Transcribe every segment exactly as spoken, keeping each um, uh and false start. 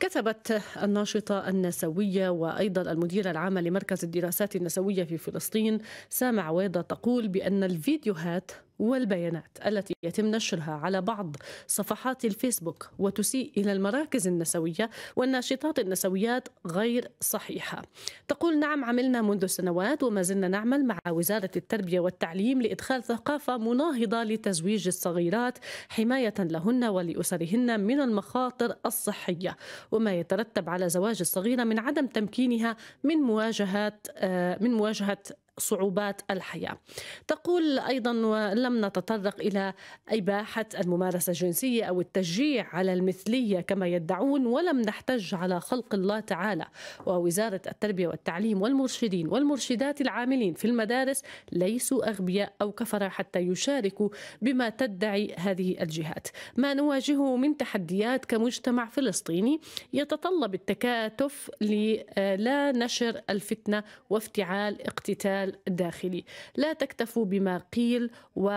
كتبت الناشطة النسوية وأيضا المديرة العامة لمركز الدراسات النسوية في فلسطين سامع عويضة تقول بأن الفيديوهات والبيانات التي يتم نشرها على بعض صفحات الفيسبوك وتسيء إلى المراكز النسوية والناشطات النسويات غير صحيحة. تقول: نعم، عملنا منذ سنوات وما زلنا نعمل مع وزارة التربية والتعليم لإدخال ثقافة مناهضة لتزويج الصغيرات حماية لهن ولأسرهن من المخاطر الصحية وما يترتب على زواج الصغيرة من عدم تمكينها من مواجهة من مواجهة صعوبات الحياة. تقول أيضا: ولم نتطرق إلى إباحة الممارسة الجنسية أو التشجيع على المثلية كما يدعون، ولم نحتج على خلق الله تعالى، ووزارة التربية والتعليم والمرشدين والمرشدات العاملين في المدارس ليسوا أغبياء أو كفرة حتى يشاركوا بما تدعي هذه الجهات. ما نواجهه من تحديات كمجتمع فلسطيني يتطلب التكاتف للا نشر الفتنة وافتعال اقتتال الداخلي. لا تكتفوا بما قيل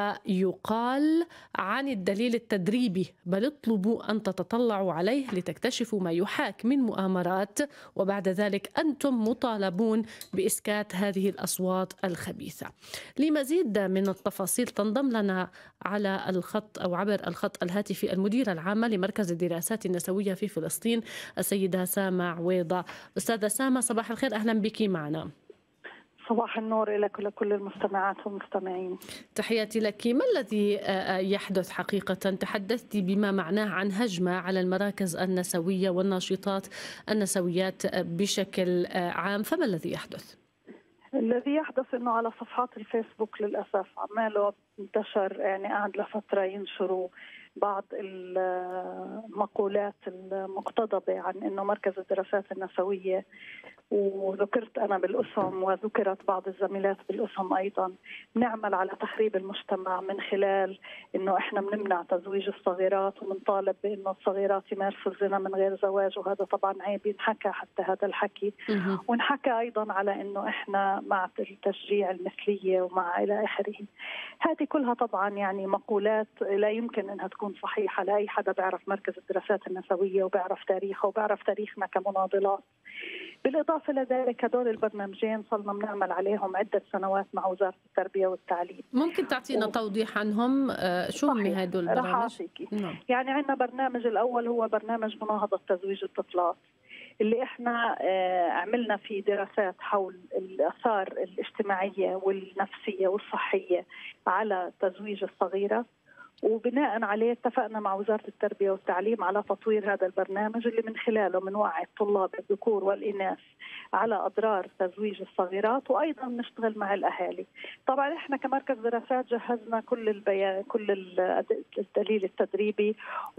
ويقال عن الدليل التدريبي، بل اطلبوا أن تتطلعوا عليه لتكتشفوا ما يحاك من مؤامرات، وبعد ذلك أنتم مطالبون بإسكات هذه الأصوات الخبيثة. لمزيد من التفاصيل تنضم لنا على الخط أو عبر الخط الهاتفي المديرة العامة لمركز الدراسات النسوية في فلسطين السيدة سامة عويضة. أستاذة سامة، صباح الخير، أهلا بك معنا. صباح النور لك ولكل المستمعات والمستمعين. تحياتي لك. ما الذي يحدث حقيقة؟ تحدثت بما معناه عن هجمة على المراكز النسوية والناشطات النسويات بشكل عام، فما الذي يحدث؟ الذي يحدث انه على صفحات الفيسبوك للاسف عماله انتشر، يعني قعد لفتره ينشروا بعض المقولات المقتضبه عن انه مركز الدراسات النسويه، وذكرت أنا بالأسهم وذكرت بعض الزميلات بالأسهم أيضا، نعمل على تخريب المجتمع من خلال إنه إحنا بنمنع تزويج الصغيرات وبنطالب بإنه الصغيرات يمارسوا الزنا من غير زواج، وهذا طبعا عيب ينحكى حتى هذا الحكي. ونحكى أيضا على إنه إحنا مع التشجيع المثلية ومع إلى آخره. هذه كلها طبعا يعني مقولات لا يمكن أنها تكون صحيحة لأي حدا بيعرف مركز الدراسات النسوية وبيعرف تاريخه وبيعرف تاريخنا كمناضلات. بالإضافة لذلك هدول البرنامجين صرنا بنعمل عليهم عدة سنوات مع وزارة التربية والتعليم. ممكن تعطينا و... توضيح عنهم؟ شو هم هدول البرامج؟ نعم. يعني عندنا برنامج الأول هو برنامج مناهضة تزويج الطفلات، اللي احنا عملنا فيه دراسات حول الآثار الاجتماعية والنفسية والصحية على تزويج الصغيرة، وبناء عليه اتفقنا مع وزارة التربية والتعليم على تطوير هذا البرنامج اللي من خلاله بنوعي الطلاب الذكور والإناث على أضرار تزويج الصغيرات، وأيضا نشتغل مع الأهالي. طبعا احنا كمركز دراسات جهزنا كل البيان كل الدليل التدريبي،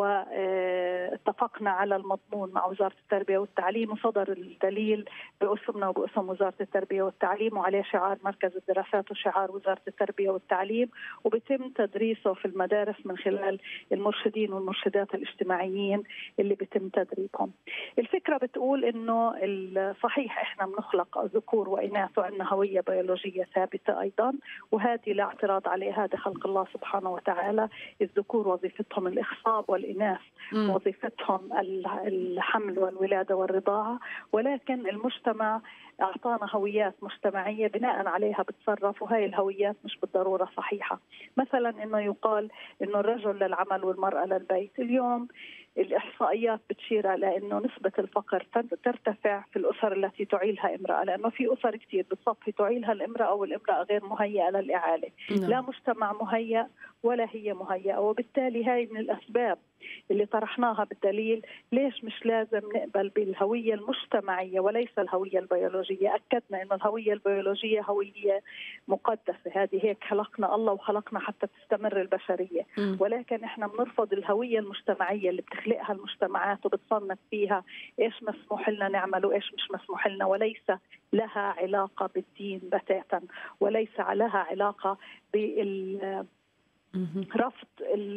واتفقنا على المضمون مع وزارة التربية والتعليم، وصدر الدليل باسمنا وباسم وزارة التربية والتعليم، وعليه شعار مركز الدراسات وشعار وزارة التربية والتعليم، وبيتم تدريسه في المدارس من خلال المرشدين والمرشدات الاجتماعيين اللي بيتم تدريبهم. الفكرة بتقول انه صحيح احنا بنخلق ذكور واناث وعندنا هوية بيولوجية ثابتة ايضا، وهذه لا اعتراض عليها، هذا خلق الله سبحانه وتعالى. الذكور وظيفتهم الاخصاب والاناث م. وظيفتهم الحمل والولادة والرضاعة، ولكن المجتمع أعطانا هويات مجتمعية بناء عليها بتصرف، وهي الهويات مش بالضرورة صحيحة. مثلا إنه يقال إنه الرجل للعمل والمرأة للبيت. اليوم الإحصائيات بتشير على إنه نسبة الفقر ترتفع في الأسر التي تعيلها امرأة، لأنه في أسر كتير بالصف تعيلها الامرأة والامرأة غير مهيئة للإعالة. نعم. لا مجتمع مهيأ ولا هي مهيئة، وبالتالي هاي من الأسباب اللي طرحناها بالدليل ليش مش لازم نقبل بالهوية المجتمعية وليس الهوية البيولوجية. أكدنا إنه الهوية البيولوجية هوية مقدسة، هذه هيك خلقنا الله وخلقنا حتى تستمر البشرية، م. ولكن إحنا بنرفض الهوية المجتمعية اللي بتخلقها المجتمعات وبتصنف فيها إيش مسموح لنا نعمل وإيش مش مسموح لنا، وليس لها علاقة بالدين بتاتا، وليس لها علاقة بال رفض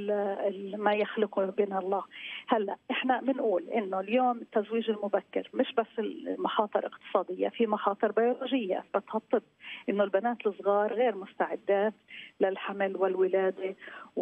ما يخلقه بنا الله. هلا احنا بنقول انه اليوم التزويج المبكر مش بس المخاطر اقتصاديه، في مخاطر بيولوجيه اثبتها الطب، انه البنات الصغار غير مستعدات للحمل والولاده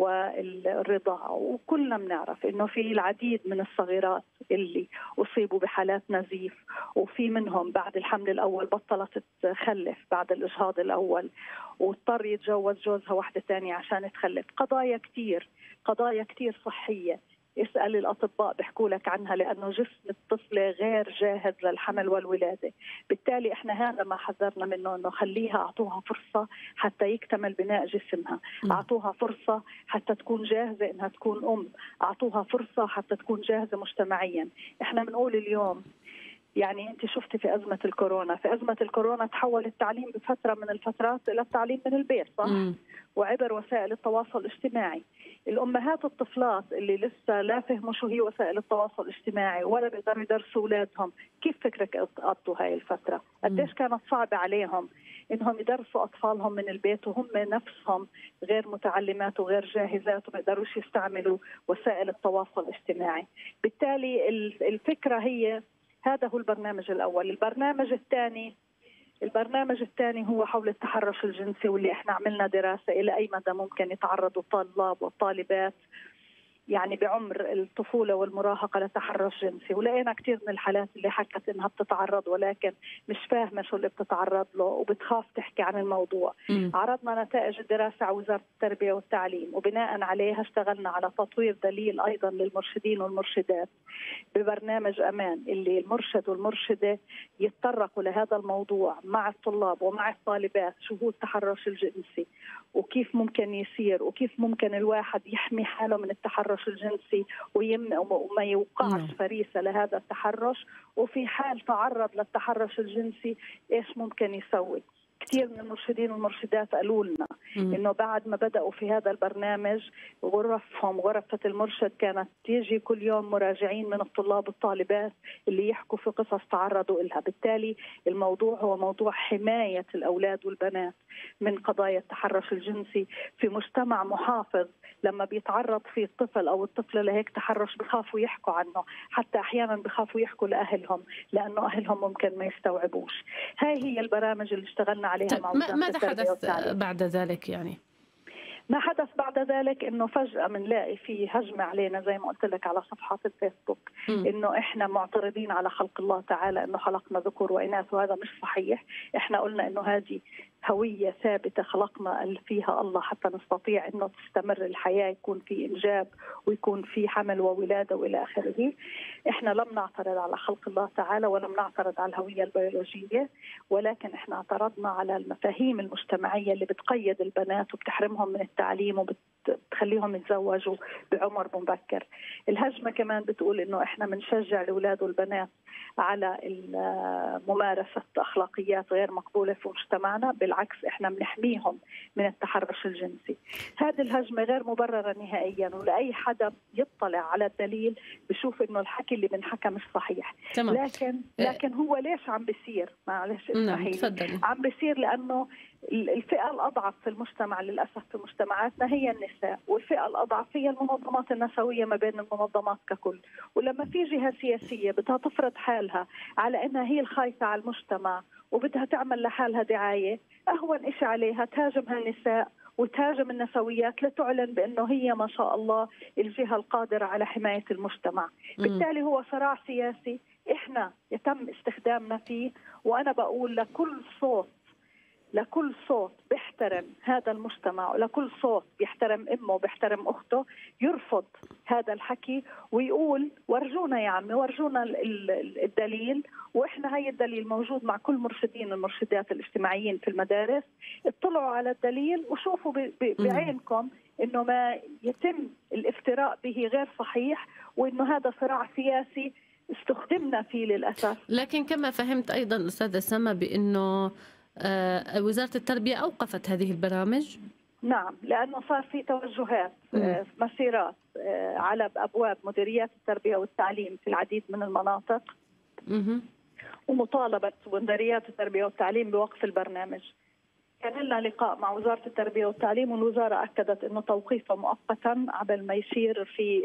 والرضاعه، وكلنا بنعرف انه في العديد من الصغيرات اللي اصيبوا بحالات نزيف، وفي منهم بعد الحمل الاول بطلت تخلف بعد الاجهاض الاول، واضطر يتجوز جوزها واحده ثانيه عشان تخلف. قضايا كثير قضايا كثير صحيه، اسأل الأطباء بيحكوا لك عنها، لأنه جسم الطفلة غير جاهز للحمل والولادة. بالتالي إحنا هذا ما حذرنا منه، إنه خليها، أعطوها فرصة حتى يكتمل بناء جسمها، أعطوها فرصة حتى تكون جاهزة إنها تكون أم، أعطوها فرصة حتى تكون جاهزة مجتمعيا. إحنا بنقول اليوم، يعني أنت شفتي في أزمة الكورونا، في أزمة الكورونا تحول التعليم بفترة من الفترات إلى التعليم من البيت، صح؟ م. وعبر وسائل التواصل الاجتماعي. الأمهات الطفلات اللي لسه لا فهموا شو هي وسائل التواصل الاجتماعي ولا بيقدروا يدرسوا أولادهم، كيف فكرك قضوا هاي الفترة؟ قديش كانت صعبة عليهم إنهم يدرسوا أطفالهم من البيت وهم نفسهم غير متعلمات وغير جاهزات وما يقدروش يستعملوا وسائل التواصل الاجتماعي. بالتالي الفكرة هي، هذا هو البرنامج الأول. البرنامج الثاني البرنامج الثاني هو حول التحرش الجنسي، واللي احنا عملنا دراسة إلى أي مدى ممكن يتعرضوا الطلاب والطالبات يعني بعمر الطفولة والمراهقة لتحرش جنسي، ولقينا كثير من الحالات اللي حكت إنها بتتعرض ولكن مش فاهمة شو اللي بتتعرض له وبتخاف تحكي عن الموضوع. م. عرضنا نتائج الدراسة على وزارة التربية والتعليم، وبناء عليها اشتغلنا على تطوير دليل أيضا للمرشدين والمرشدات ببرنامج أمان، اللي المرشد والمرشدة يتطرقوا لهذا الموضوع مع الطلاب ومع الطالبات، شو هو التحرش الجنسي وكيف ممكن يصير وكيف ممكن الواحد يحمي حاله من التحرش الجنسي وما يوقعش فريسة لهذا التحرش، وفي حال تعرض للتحرش الجنسي إيش ممكن يسوي. كثير من المرشدين والمرشدات قالوا لنا إنه بعد ما بدأوا في هذا البرنامج غرفهم غرفة المرشد كانت تيجي كل يوم مراجعين من الطلاب والطالبات اللي يحكوا في قصص تعرضوا إلها. بالتالي الموضوع هو موضوع حماية الأولاد والبنات من قضايا التحرش الجنسي في مجتمع محافظ. لما بيتعرض فيه الطفل أو الطفلة لهيك تحرش بخافوا يحكوا عنه، حتى أحيانا بخافوا يحكوا لأهلهم لأنه أهلهم ممكن ما يستوعبوش. هاي هي البرامج اللي اشتغلنا عليها مع وزارة ماذا حدث بعد ذلك؟ يعني ما حدث بعد ذلك انه فجأة بنلاقي في هجمة علينا زي ما قلت لك على صفحات الفيسبوك، انه احنا معترضين على خلق الله تعالى، انه خلقنا ذكور واناث، وهذا مش صحيح. احنا قلنا انه هذه هوية ثابتة خلقنا فيها الله حتى نستطيع انه تستمر الحياة، يكون في انجاب ويكون في حمل وولادة والى اخره. احنا لم نعترض على خلق الله تعالى ولم نعترض على الهوية البيولوجية، ولكن احنا اعترضنا على المفاهيم المجتمعية اللي بتقيد البنات وبتحرمهم من التعليم وبتخليهم يتزوجوا بعمر مبكر. الهجمة كمان بتقول انه احنا بنشجع الاولاد والبنات على ممارسة اخلاقيات غير مقبولة في مجتمعنا، بالعكس احنا بنحميهم من التحرش الجنسي. هذه الهجمة غير مبررة نهائيا، ولاي حدا يطلع على الدليل بشوف انه الحكي اللي بنحكى مش صحيح. تمام. لكن لكن هو ليش عم بيصير؟ معلش نعم تفضلي. عم بيصير لانه الفئة الأضعف في المجتمع للأسف في مجتمعاتنا هي النساء، والفئة الأضعف هي المنظمات النسوية ما بين المنظمات ككل. ولما في جهة سياسية بدها تفرض حالها على أنها هي الخايفة على المجتمع وبدها تعمل لحالها دعاية، أهون إشي عليها تهاجم هالنساء وتهاجم النسويات لتعلن بأنه هي ما شاء الله الجهة القادرة على حماية المجتمع. بالتالي هو صراع سياسي إحنا يتم استخدامنا فيه. وأنا بقول لكل صوت لكل صوت بيحترم هذا المجتمع، ولكل صوت بيحترم امه وبيحترم اخته، يرفض هذا الحكي ويقول ورجونا يا عمي، ورجونا الدليل. واحنا هاي الدليل موجود مع كل مرشدين والمرشدات الاجتماعيين في المدارس. اطلعوا على الدليل وشوفوا بعينكم انه ما يتم الافتراء به غير صحيح، وانه هذا صراع سياسي استخدمنا فيه للاسف. لكن كما فهمت ايضا استاذة سما بانه آه وزارة التربية أوقفت هذه البرامج. نعم، لأنه صار في توجهات آه مسيرات آه على أبواب مديريات التربية والتعليم في العديد من المناطق، مم. ومطالبة مديريات التربية والتعليم بوقف البرنامج. كان لنا لقاء مع وزارة التربية والتعليم، والوزارة أكدت أنه توقيفه مؤقتا قبل ما يصير في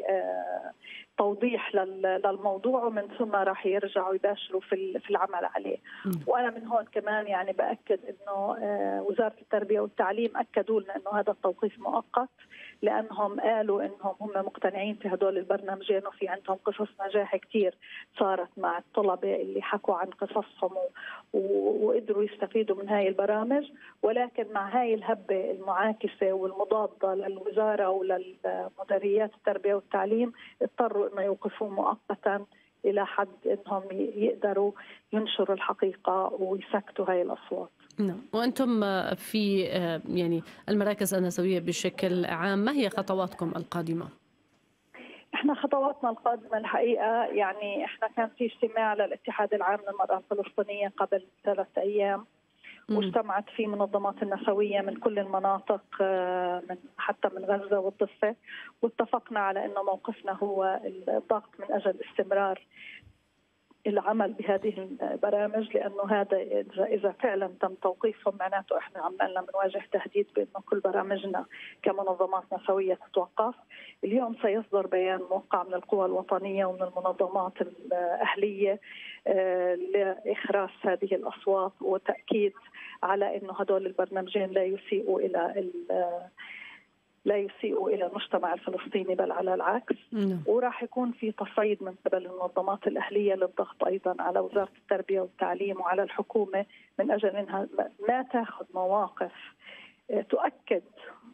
توضيح للموضوع، ومن ثم راح يرجعوا يباشروا في في العمل عليه. وأنا من هون كمان يعني بأكد أنه وزارة التربية والتعليم أكدوا لنا أنه هذا التوقيف مؤقت، لأنهم قالوا أنهم هم مقتنعين في هدول البرنامجين، وفي عندهم قصص نجاح كتير صارت مع الطلبة اللي حكوا عن قصصهم وقدروا يستفيدوا من هاي البرامج. ولكن مع هاي الهبة المعاكسة والمضادة للوزارة وللمديريات التربية والتعليم اضطروا أنه يوقفوه مؤقتا إلى حد أنهم يقدروا ينشروا الحقيقة ويسكتوا هاي الأصوات. نعم. وأنتم في يعني المراكز النسوية بشكل عام، ما هي خطواتكم القادمة؟ احنا خطواتنا القادمة الحقيقة يعني احنا كان في اجتماع للاتحاد العام للمرأة الفلسطينية قبل ثلاثة أيام، واجتمعت فيه منظمات النسوية من كل المناطق، من حتى من غزة والضفة، واتفقنا على أنه موقفنا هو الضغط من أجل استمرار العمل بهذه البرامج، لأنه هذا إذا فعلا تم توقيفهم معناته إحنا عمالنا بنواجه تهديد بأنه كل برامجنا كمنظمات نسوية تتوقف. اليوم سيصدر بيان موقع من القوى الوطنية ومن المنظمات الأهلية لإخراس هذه الأصوات وتأكيد على أنه هدول البرنامجين لا يسيئوا إلى لا يسيئوا إلى المجتمع الفلسطيني، بل على العكس. وراح يكون في تصعيد من قبل المنظمات الأهلية للضغط أيضا على وزارة التربية والتعليم وعلى الحكومة من أجل أنها ما تأخذ مواقف تؤكد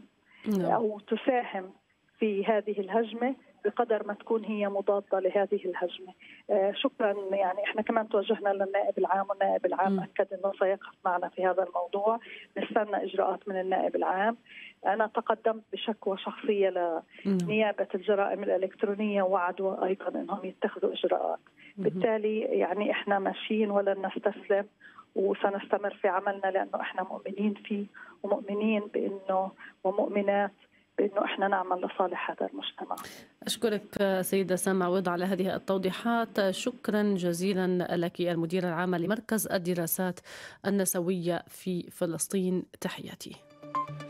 أو تساهم في هذه الهجمة بقدر ما تكون هي مضادة لهذه الهجمة. آه شكرا. يعني احنا كمان توجهنا للنائب العام، والنائب العام م. أكد أنه سيقف معنا في هذا الموضوع. نستنى إجراءات من النائب العام. أنا تقدمت بشكوى شخصية لنيابة الجرائم الإلكترونية، ووعدوا أيضا أنهم يتخذوا إجراءات. م. بالتالي يعني احنا ماشيين ولن نستسلم، وسنستمر في عملنا لأنه احنا مؤمنين فيه ومؤمنين بأنه ومؤمنات بأنه إحنا نعمل لصالح هذا المجتمع. أشكرك سيدة سامع عويض على هذه التوضيحات. شكرا جزيلا لك المديرة العامة لمركز الدراسات النسوية في فلسطين. تحياتي.